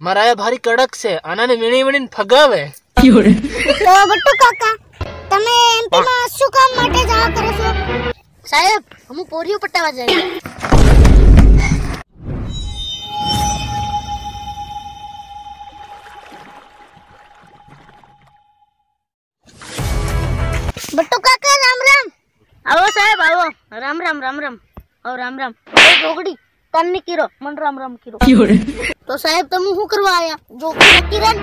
મારા ભારી કડક છે, આનાને વીણી વીણીને ફગાવે. તો બટ્ટુ કાકા, તમે એમપી માં શું કામ માટે જવા કરો છો? સાહેબ, હું પોરિયો પટાવા જઈએ. બટ્ટુ કાકા, રામ રામ. આવો સાહેબ, આવો. રામ રામ રામ રામ. આવો રામ રામ. એ જોગડી તન્ની કીરો મન રામ રામ કીરો. તો સાહેબ, તમે શું કરવા આયા? જોગડી કિરણ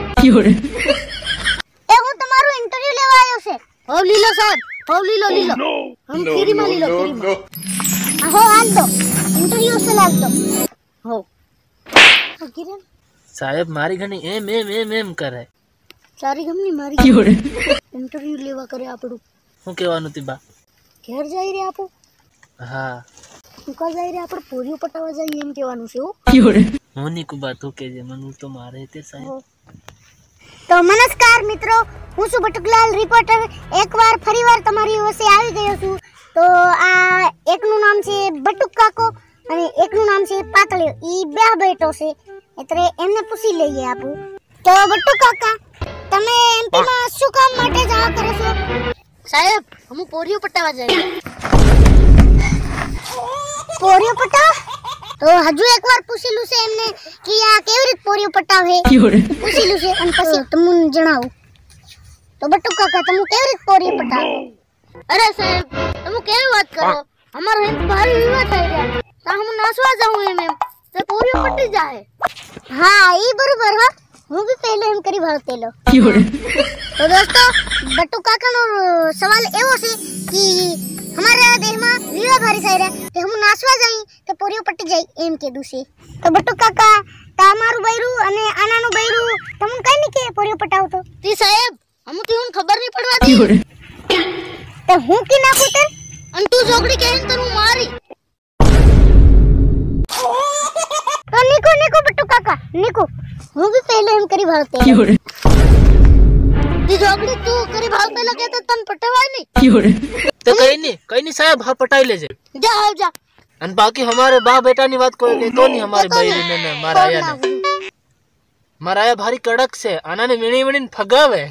એ હું તમારું ઇન્ટરવ્યુ લેવા આવ્યો છે. હો લીલો સાહેબ, હો લીલો લીલો. હમ કિરીમાં લીલો કિરીમાં. હો હાલ દો, ઇન્ટરવ્યુ છે, લાલ દો. હો કિરણ સાહેબ મારી ઘણી એમ કરે. સારી ગમની મારી ઇન્ટરવ્યુ લેવા કરે આપણું. શું કહેવાનું તી બા? ઘેર જઈ રે આપો. હા, હું કા જઈ રે આપણે પોરિયો પટાવા જઈએ એમ કહેવાનું છે. હું ની કુબા તું કે જે મનું તો મારે તે સાહેબ. તો નમસ્કાર મિત્રો, હું છું બટુકલાલ રિપોર્ટર. એકવાર ફરીવાર તમારી પાસે આવી ગયો છું. તો આ એકનું નામ છે બટુક કાકો અને એકનું નામ છે પાતળિયો. ઈ બે બેટો છે, એટલે એમને પૂછી લઈએ આપું. તો બટુક કાકા, તમે એમપી માં શું કામ માટે જવા કરો છો? સાહેબ, હું પોરિયો પટાવા જઈએ. પોરિયો પટાવ? તો હજુ એકવાર પૂછેલું છે એમને કે આ કેવી રીતે પોરિયો પટાવે, પૂછેલું છે અને પછી તમને જણાવું. તો બટુક કાકા, તમે કેવી રીતે પોરિયો પટાવો? અરે સાહેબ, તમે કેવી વાત કરો? અમારો એમ ભારે વિવાદ થઈ રહ્યા. તો હું નાસવા જાઉં એમ તો પોરિયો પટી જાય. હા, ઈ બરોબર. હા, હું भी पहले એમ કરી ભાળતેલો. તો દોસ્તો, બટ્ટુ કાકાનો સવાલ એવો છે કે हमारा देह में विवाह भारी થઈ રહ્યા કે હું નાસવા જઈ તો પોરિયો પટી જાય એમ કીધું છે. તો બટ્ટુ કાકા, તમારું બૈરું અને આનાનું બૈરું તમને કઈ નહીં કે પોરિયો પટાવતો? તી સાહેબ, હમ તું ખબર નહીં પડવા દી. તો હું કી નાખું તે? અને તું જોગડી કહેન તો હું મારી. તો નીકુ બટ્ટુ કાકા, નીકુ. હું भी पहले એમ કરી ભાળતેલો. તી જોગડી તું કરી ભાવ પેલા કે તો તન પટવાય નહીં. તો કઈ નહીં સાહેબ, હા પટાઈ લેજે. જા આવ જા. અને બાકી हमारे बा बेटा ની વાત કોઈ લેતો નહીં. हमारे બૈરી ને મારા આયા ને મારા આયા ભારી કડક છે, આનાને વીણી વીણીને ફગાવે.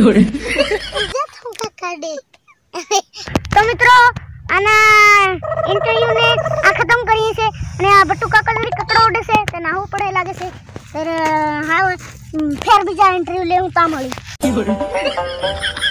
તો મિત્રો, આના ઇન્ટરવ્યુ ને આ ખતમ કરીએ છે અને આ બટ્ટુ કાકા જોડી કકડો ઉડે છે તે નાહવું પડે લાગે છે. ફેર બીજા ઇન્ટરવ્યુ લેવું તા મળી.